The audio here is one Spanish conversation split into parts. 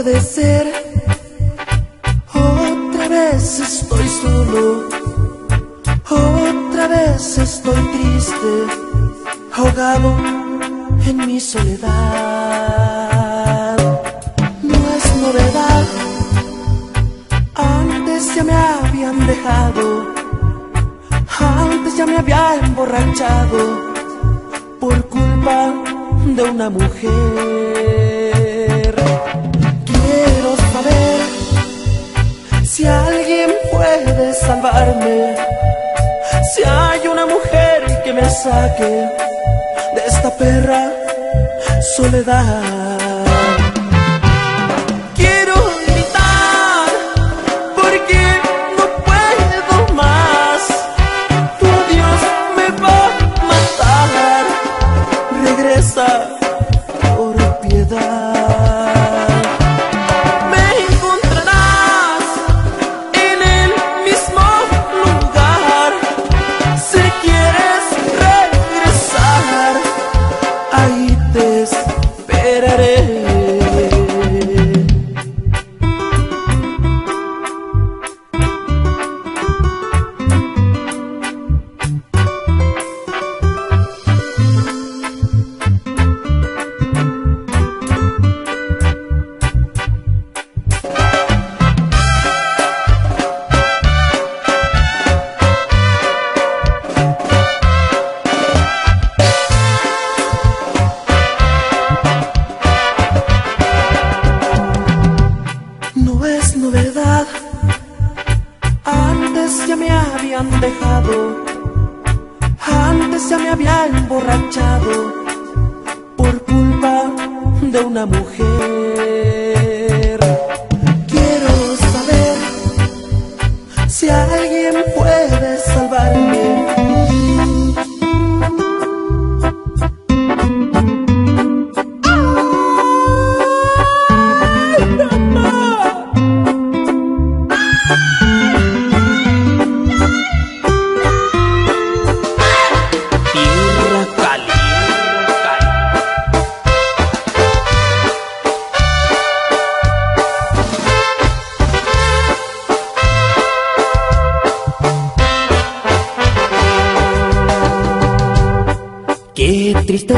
puede ser. Otra vez estoy solo, otra vez estoy triste, ahogado en mi soledad. No es novedad, antes ya me habían dejado, antes ya me había emborrachado por culpa de una mujer. Quiero saber si alguien puede salvarme, si hay una mujer que me saque de esta perra soledad. Quiero gritar porque no puedo más, tu adiós me va a matar. Regresa por piedad. Me encontrarás en el mismo lugar. Si quieres regresar, ahí te esperaré. No es novedad, antes ya me habían dejado, antes ya me había emborrachado por culpa de una mujer. Quiero saber si alguien puede salvarme. Qué triste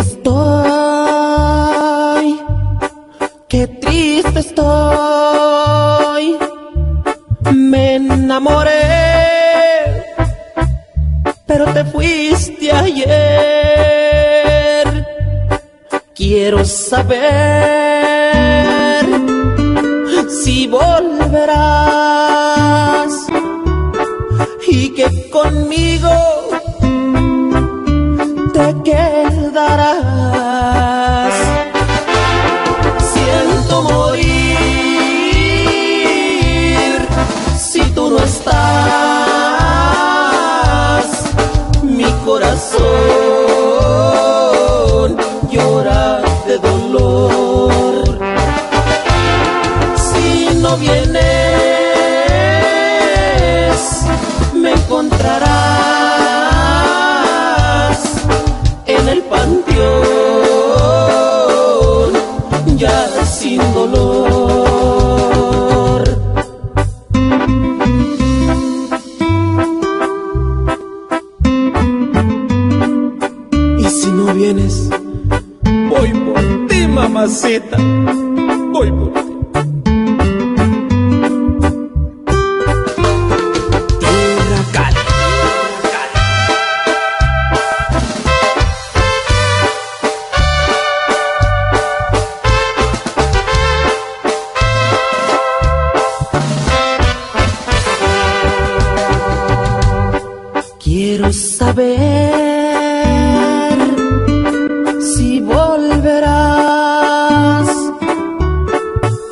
estoy, qué triste estoy. Me enamoré, pero te fuiste ayer. Quiero saber si volverás y que conmigo te quedarás. Siento morir si tú no estás. Mi corazón llora de dolor. Si no vienes, me encontrarás en el panteón, ya sin dolor. Y si no vienes, voy por ti, mamacita, voy por ti. Tierra cálida. Quiero saber si volverás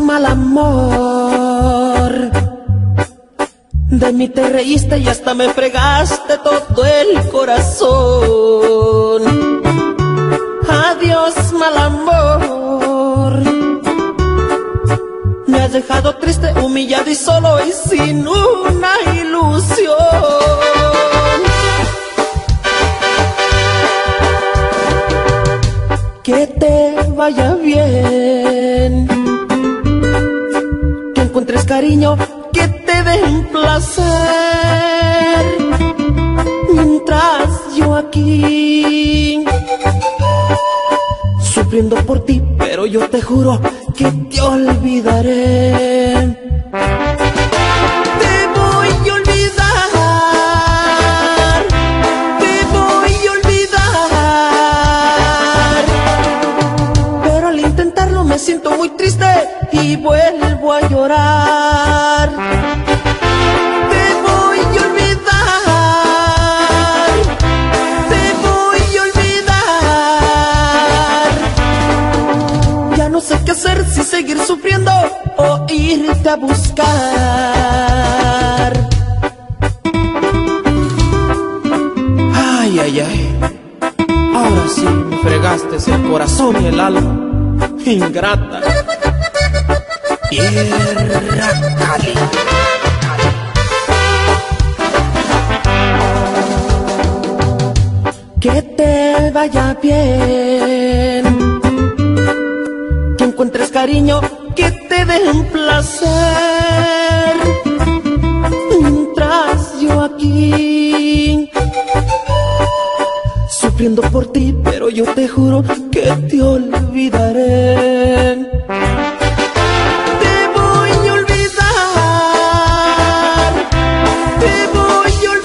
mal amor. De mí te reíste y hasta me fregaste todo el corazón. Adiós, mal amor. Me has dejado triste, humillado y solo y sin una ilusión. Que te vaya bien, que encuentres cariño, que te den placer. Mientras yo aquí sufriendo por ti, pero yo te juro que te olvidaré. Te voy a olvidar, te voy a olvidar. Pero al intentarlo me siento muy triste y vuelvo a llorar. Te voy a olvidar, te voy a olvidar. Ya no sé qué hacer, si seguir sufriendo o irte a buscar. Ay, ay, ay. Ahora sí me fregaste el corazón y el alma. Ingrata. Tierra caliente. Que te vaya bien, que encuentres cariño, que te den placer. Mientras yo aquí sufriendo por ti, pero yo te juro que te olvidaré. Te voy a olvidar, te voy a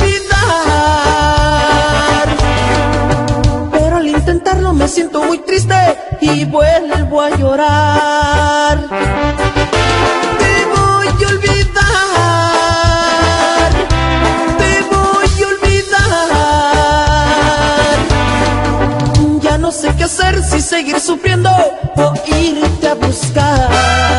olvidar. Pero al intentarlo me siento muy triste y vuelvo a llorar. Te voy a olvidar, te voy a olvidar. Ya no sé qué hacer, si seguir sufriendo o irte a buscar.